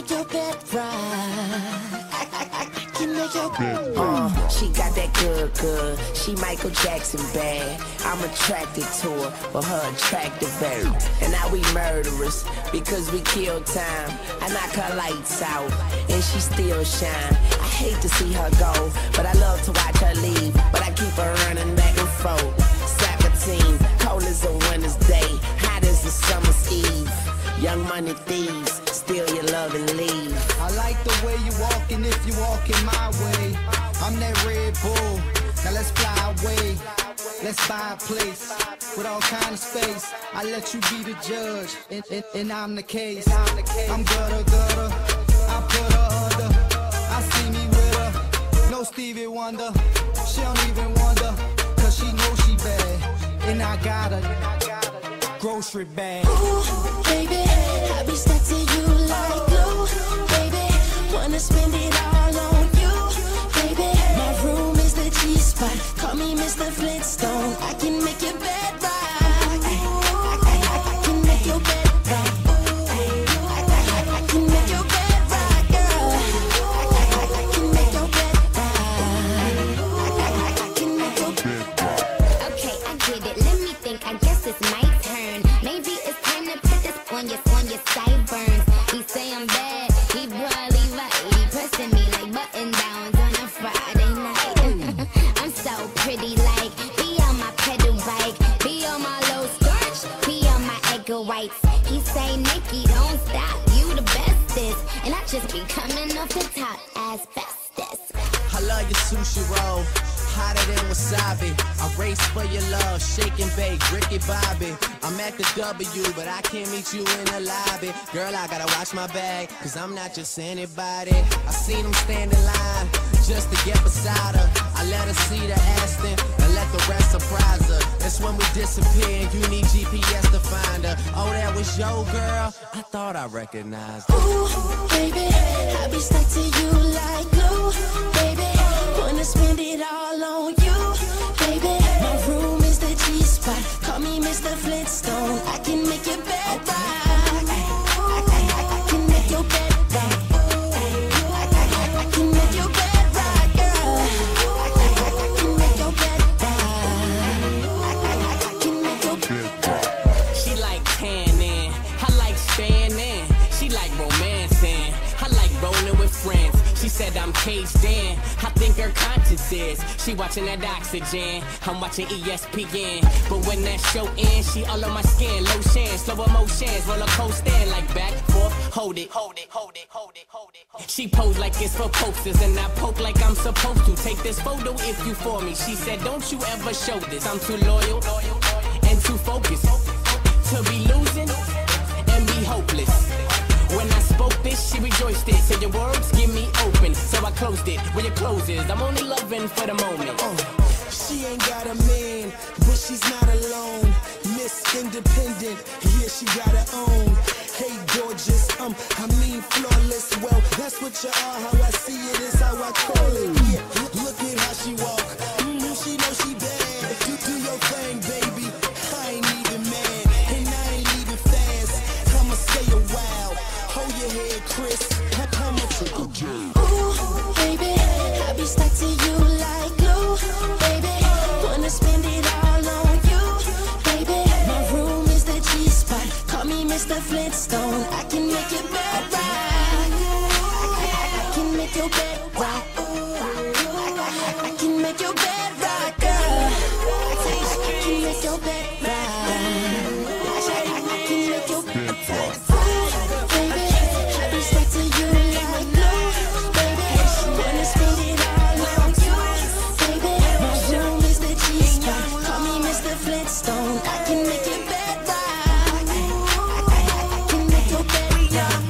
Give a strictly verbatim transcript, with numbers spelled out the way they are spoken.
make your bed right. I, I, I, I can make your bed right. Uh, she got that good, good. She Michael Jackson bad. I'm attracted to her for her attractive air. And now we murderers because we kill time. I knock her lights out and she still shine. I hate to see her go, but I love to watch her leave. But I keep her running back and forth. Soccer team, cold as a winter's day, hot as a summer's eve. Young money thieves, steal your love and leave. I like the way you walking if you walking my way. I'm that Red Bull, now let's fly away. Let's buy a place with all kind of space. I let you be the judge, and, and, and I'm the case. I'm gutter, gutter, I put her under. I see me with her, no Stevie Wonder. She don't even wonder, cause she knows she bad. And I got a grocery bag. Ooh, baby, I be stuck to you like glue. Baby, wanna spend it all on you. Baby, my room is the G-spot. Call me Mister Flintstone. I can make your bed right. I, I, I, I can make your bed right. I, I, I can make your bed right, girl. I, I, I can make your bed right. I, I, I can make your bed right. Okay, I get it. Let me think. I guess it's my turn. Maybe it's time to put this on your on your sideburns. He say I'm bad. He probably right. He pressing me like button downs on a Friday night. I'm so pretty, like be on my pedal bike, be on my low skirt, be on my egg whites. He say, Nikki, don't stop, you the bestest, and I just be coming off the top as bestest. I love your sushi roll, hotter than wasabi. I race for your love, shake and bake, Ricky Bobby. I'm at the W, but I can't meet you in the lobby. Girl, I gotta watch my bag, cause I'm not just anybody. I seen him stand in line, just to get beside her. I let her see the Aston, and let the rest surprise her. That's when we disappear, and you need G P S to find her. Oh, that was your girl? I thought I recognized her. Ooh, baby, I be stuck to you like glue. Baby, wanna spend it all on you. Baby, my room is the G-spot. Call me Mister Flintstone. I can make your bed right. I, I, I can make your bed right. I, I, I can make your bed right, girl. I, I, I can make your bed right. I, I, I can make your bed right. She like tanning, I like staying in. She like romancing, I like rolling with friends. She said I'm caged in, I think her conscience is. She watching that Oxygen, I'm watching E S P N. But when that show ends, she all on my skin. Lotion, slow emotions, roller coaster like back, forth, hold it, hold it, hold it, hold it, hold it. She pose like it's for posters, and I poke like I'm supposed to. Take this photo if you for me. She said, don't you ever show this. I'm too loyal and too focused to be losing and be hopeless. When I spoke this, she rejoiced it. Said your words give me open, so I closed it. Where your clothes is, I'm only loving for the moment. Uh, she ain't got a man, but she's not alone. Miss Independent, yeah, she got her own. Hey, gorgeous, um, I mean flawless. Well, that's what you are. How I see it is how I call it. Yeah, look at how she walk. Mm, she know she bad. Do, do your thing, baby. I ain't even mad, and I ain't leaving fast. I'ma stay a while. Hold your head, Chris. How much it okay? Ooh, baby, I be stuck to you like glue. Baby, wanna spend it all on you. Baby, my room is the G-spot. Call me Mister Flintstone. I can make your bed right. I, I can make your bed right. I, I can make your bed right, girl. I can make your bed right. I can make your bed right. Flintstone, I can make your bed right. I, I, I can make your bed right.